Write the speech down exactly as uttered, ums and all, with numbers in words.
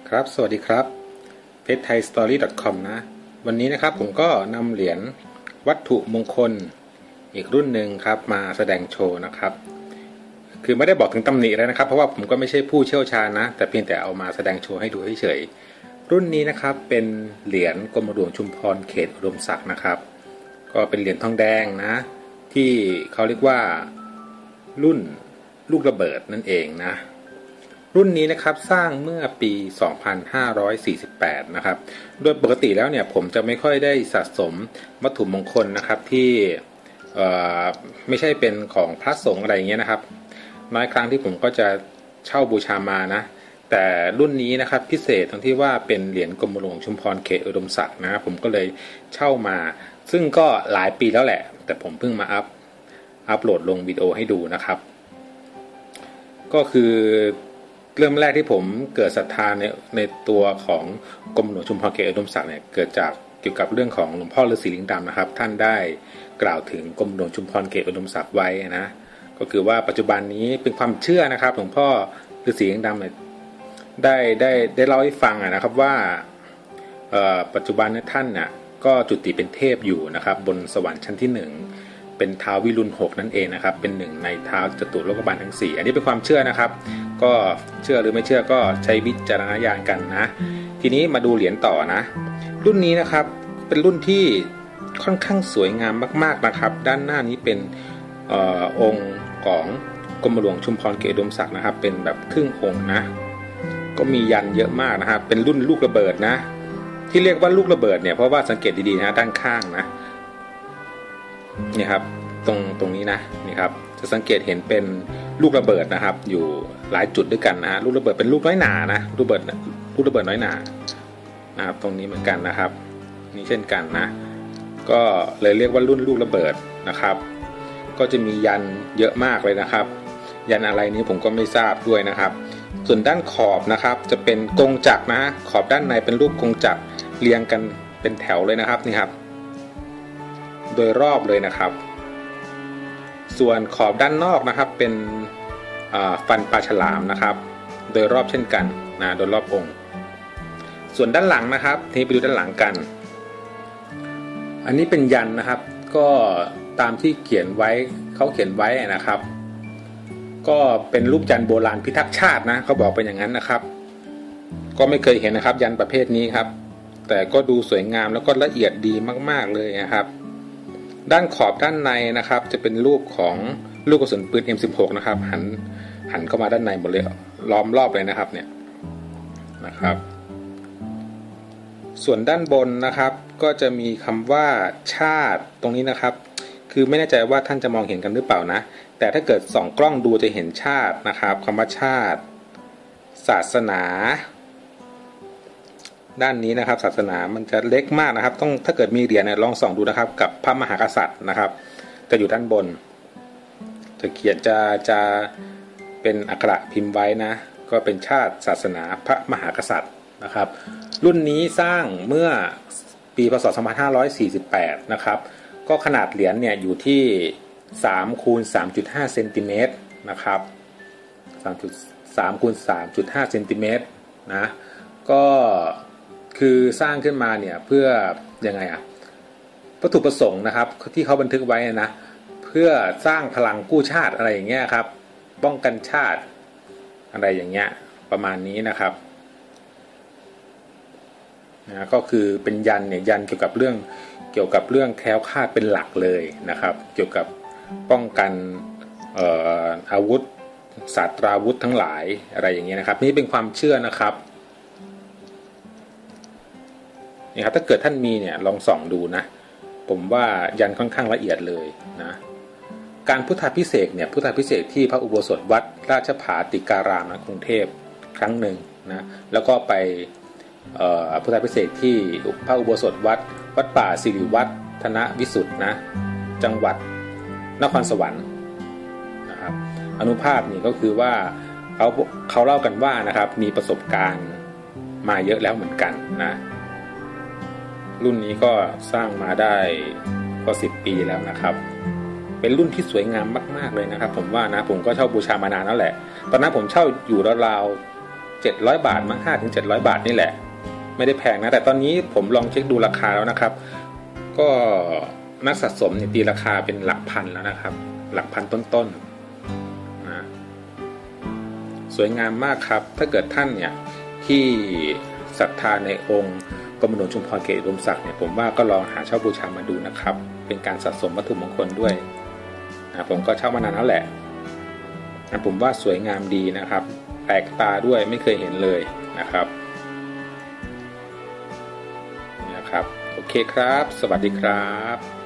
ครับสวัสดีครับเพจไทยสตอรี่ ดอท คอม นะวันนี้นะครับผมก็นำเหรียญวัตถุมงคลอีกรุ่นหนึ่งครับมาแสดงโชว์นะครับคือไม่ได้บอกถึงตำหนิแล้วนะครับเพราะว่าผมก็ไม่ใช่ผู้เชี่ยวชาญนะแต่เพียงแต่เอามาแสดงโชว์ให้ดูเฉยๆรุ่นนี้นะครับเป็นเหรียญกรมหลวงชุมพรเขตอุดมศักดิ์นะครับก็เป็นเหรียญทองแดงนะที่เขาเรียกว่ารุ่นลูกระเบิดนั่นเองนะรุ่นนี้นะครับสร้างเมื่อปี สองพันห้าร้อยสี่สิบแปด นะครับโดยปกติแล้วเนี่ยผมจะไม่ค่อยได้สะสมวัตถุมงคลนะครับที่ไม่ใช่เป็นของพระสงฆ์อะไรอย่างเงี้ยนะครับน้อยครั้งที่ผมก็จะเช่าบูชามานะแต่รุ่นนี้นะครับพิเศษตรงที่ว่าเป็นเหรียญกรมหลวงชุมพรเขตอุดมศักดิ์นะผมก็เลยเช่ามาซึ่งก็หลายปีแล้วแหละแต่ผมเพิ่งมาอัพอัพโหลดลงวิดีโอให้ดูนะครับก็คือเริ่มแรกที่ผมเกิดศรัทธาในในตัวของกรมหลวงชุมพรเขตอุดมศักดิ์เนี่ยเกิดจากเกี่ยวกับเรื่องของหลวงพ่อฤาษีลิงดำนะครับท่านได้กล่าวถึงกรมหลวงชุมพรเขตอุดมศักดิ์ไว้นะก็คือว่าปัจจุบันนี้เป็นความเชื่อนะครับหลวงพ่อฤาษีลิงดำเนี่ยได้ได้ได้เล่าให้ฟังนะครับว่าปัจจุบันนี้ท่านน่ะก็จุติเป็นเทพอยู่นะครับบนสวรรค์ชั้นที่หนึ่งเป็นท้าววิรุณหกนั่นเองนะครับเป็นหนึ่งในท้าวจตุโลกบาลทั้งสี่อันนี้เป็นความเชื่อนะครับก็เชื่อหรือไม่เชื่อก็ใช้วิจารณญาณกันนะทีนี้มาดูเหรียญต่อนะรุ่นนี้นะครับเป็นรุ่นที่ค่อนข้างสวยงามมากๆนะครับด้านหน้านี้เป็นออองค์ของกรมหลวงชุมพรเขตอุดมศักดิ์นะครับเป็นแบบครึ่งองค์นะก็มียันเยอะมากนะครับเป็นรุ่นลูกระเบิดนะที่เรียกว่าลูกระเบิดเนี่ยเพราะว่าสังเกตดีๆนะด้านข้างนะนี่ครับตรงตรงนี้นะนี่ครับจะสังเกตเห็นเป็นลูกระเบิดนะครับอยู่หลายจุดด้วยกันนะลูกระเบิดเป็นลูกน้อยหนานะลูกระเบิดลูกระเบิดน้อยหนานะครับตรงนี้เหมือนกันนะครับนี่เช่นกันนะก็เลยเรียกว่ารุ่นลูกระเบิดนะครับก็จะมียันเยอะมากเลยนะครับยันอะไรนี้ผมก็ไม่ทราบด้วยนะครับส่วนด้านขอบนะครับจะเป็นกงจักรนะขอบด้านในเป็นรูปกงจักรเรียงกันเป็นแถวเลยนะครับนี่ครับโดยรอบเลยนะครับส่วนขอบด้านนอกนะครับเป็นฟันปลาฉลามนะครับโดยรอบเช่นกันนะโดยรอบองค์ส่วนด้านหลังนะครับทีนี้ไปดูด้านหลังกันอันนี้เป็นยันนะครับก็ตามที่เขียนไว้เขาเขียนไว้นะครับก็เป็นรูปยันโบราณพิทักษ์ชาตินะเขาบอกเป็นอย่างนั้นนะครับก็ไม่เคยเห็นนะครับยันประเภทนี้ครับแต่ก็ดูสวยงามแล้วก็ละเอียดดีมากๆเลยนะครับด้านขอบด้านในนะครับจะเป็นรูปของลูกกระสุนปืน เอ็ม สิบหก นะครับหันหันเข้ามาด้านในหมดเลยล้อมรอบเลยนะครับเนี่ยนะครับส่วนด้านบนนะครับก็จะมีคำว่าชาติตรงนี้นะครับคือไม่แน่ใจว่าท่านจะมองเห็นกันหรือเปล่านะแต่ถ้าเกิดส่องกล้องดูจะเห็นชาตินะครับคำว่าชาติศาสนาด้านนี้นะครับศาสนามันจะเล็กมากนะครับต้องถ้าเกิดมีเหรียญเนี่ยลองส่องดูนะครับกับพระมหากษัตริย์นะครับจะอยู่ด้านบนจะเขียนจะจะเป็นอักขระพิมพ์ไว้นะก็เป็นชาติศาสนาพระมหากษัตริย์นะครับรุ่นนี้สร้างเมื่อปีพ.ศ. สองพันห้าร้อยสี่สิบแปดนะครับก็ขนาดเหรียญเนี่ยอยู่ที่สามคูณสามจุดห้าเซนติเมตรนะครับสามคูณสามจุดห้าเซนติเมตรนะก็คือสร้างขึ้นมาเนี่ยเพื่อยังไงอ่ะวัตถุประสงค์นะครับที่เขาบันทึกไว้นะเพื่อสร้างพลังกู้ชาติอะไรอย่างเงี้ยครับป้องกันชาติอะไรอย่างเงี้ยประมาณนี้นะครับนะก็คือเป็นยันเนี่ยยันเกี่ยวกับเรื่องเกี่ยวกับเรื่องแคล้วคลาดเป็นหลักเลยนะครับเกี่ยวกับป้องกันเอ่ออาวุธศาสตราวุธทั้งหลายอะไรอย่างเงี้ยนะครับนี่เป็นความเชื่อนะครับนี่ครับถ้าเกิดท่านมีเนี่ยลองส่องดูนะผมว่ายันค่อนข้างละเอียดเลยนะการพุทธาภิเษกเนี่ยพุทธาภิเษกที่พระอุโบสถวัดราชภาติการามกรุงเทพครั้งหนึ่งนะแล้วก็ไปพุทธาภิเษกที่พระอุโบสถวัดวัดป่าสิริวัฒนวิสุทธ์นะจังหวัดนครสวรรค์นะครับอนุภาพนี่ก็คือว่าเขาเขาเล่ากันว่านะครับมีประสบการณ์มาเยอะแล้วเหมือนกันนะรุ่นนี้ก็สร้างมาได้ก็สิบปีแล้วนะครับเป็นรุ่นที่สวยงามมากๆเลยนะครับผมว่านะผมก็เช่าบูชามานานแล้วแหละตอนนั้นผมเช่าอยู่ราวๆเจ็ดร้อยบาทมั้ง ห้าถึงเจ็ดร้อยบาทนี่แหละไม่ได้แพงนะแต่ตอนนี้ผมลองเช็คดูราคาแล้วนะครับก็นักสะสมเนี่ยตีราคาเป็นหลักพันแล้วนะครับหลักพันต้นๆนะสวยงามมากครับถ้าเกิดท่านเนี่ยที่ศรัทธาในองค์กรมหลวงชุมพรเกษอุดมศักดิ์เนี่ยผมว่าก็ลองหาเช่าบูชามาดูนะครับเป็นการสะสมวัตถุมงคลด้วยนะผมก็เช่ามานานแล้วแหละนะผมว่าสวยงามดีนะครับแปลกตาด้วยไม่เคยเห็นเลยนะครับนี่นะครับโอเคครับสวัสดีครับ